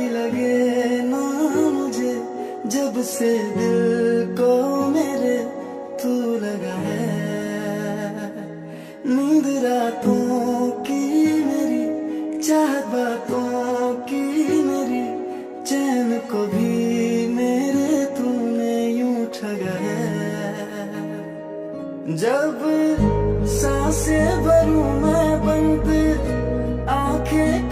भी लगे ना मुझे, जब से दिल को मेरे तू लगा है। नींद रातों की मेरी, चाहत बातों की मेरी, चैन को भी मेरे तूने यूं ठगा है। जब सांसें भरूं मैं बंद, आंखें